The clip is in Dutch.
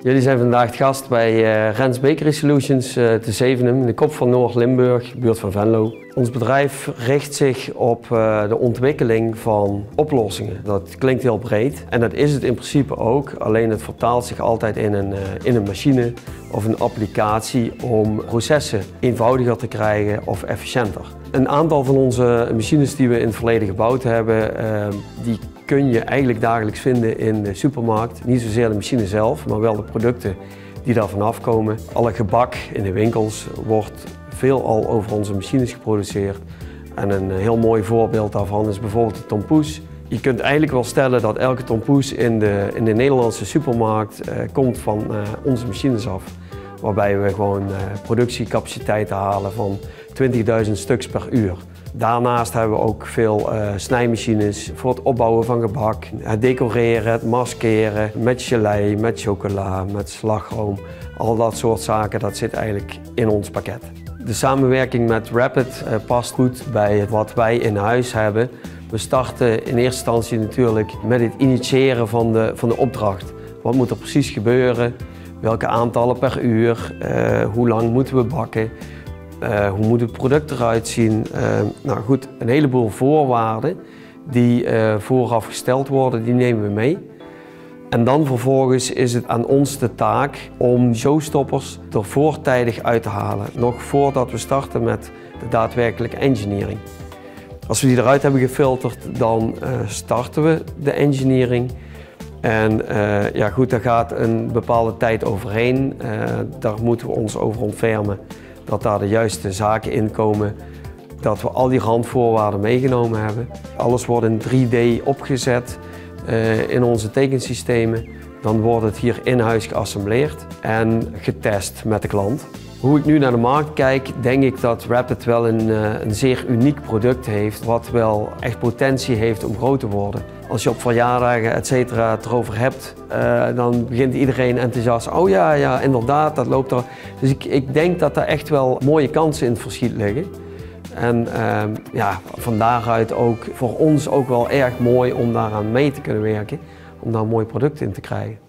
Jullie zijn vandaag het gast bij Rens Bakery Solutions te Zevenum, in de kop van Noord-Limburg, buurt van Venlo. Ons bedrijf richt zich op de ontwikkeling van oplossingen. Dat klinkt heel breed en dat is het in principe ook, alleen het vertaalt zich altijd in een machine of een applicatie om processen eenvoudiger te krijgen of efficiënter. Een aantal van onze machines die we in het verleden gebouwd hebben, die kun je eigenlijk dagelijks vinden in de supermarkt. Niet zozeer de machine zelf, maar wel de producten die daarvan afkomen. Alle gebak in de winkels wordt veelal over onze machines geproduceerd. En een heel mooi voorbeeld daarvan is bijvoorbeeld de tompoes. Je kunt eigenlijk wel stellen dat elke tompoes in de Nederlandse supermarkt komt van onze machines af. Waarbij we gewoon productiecapaciteiten halen van 20.000 stuks per uur. Daarnaast hebben we ook veel snijmachines voor het opbouwen van gebak, het decoreren, het maskeren met gelei, met chocola, met slagroom. Al dat soort zaken, dat zit eigenlijk in ons pakket. De samenwerking met Rapid past goed bij wat wij in huis hebben. We starten in eerste instantie natuurlijk met het initiëren van de opdracht. Wat moet er precies gebeuren? Welke aantallen per uur? Hoe lang moeten we bakken? Hoe moet het product eruit zien? Nou goed, een heleboel voorwaarden die vooraf gesteld worden, die nemen we mee. En dan vervolgens is het aan ons de taak om showstoppers er voortijdig uit te halen. Nog voordat we starten met de daadwerkelijke engineering. Als we die eruit hebben gefilterd, dan starten we de engineering. En ja goed, daar gaat een bepaalde tijd overheen. Daar moeten we ons over ontfermen dat daar de juiste zaken in komen. Dat we al die randvoorwaarden meegenomen hebben. Alles wordt in 3D opgezet in onze tekensystemen. Dan wordt het hier in huis geassembleerd en getest met de klant. Hoe ik nu naar de markt kijk, denk ik dat Rapid wel een zeer uniek product heeft, wat wel echt potentie heeft om groot te worden. Als je op verjaardagen etc. het erover hebt, dan begint iedereen enthousiast. Oh ja, inderdaad, dat loopt er. Dus ik denk dat er echt wel mooie kansen in het verschiet liggen. En ja, van daaruit ook voor ons ook wel erg mooi om daaraan mee te kunnen werken, om daar een mooi product in te krijgen.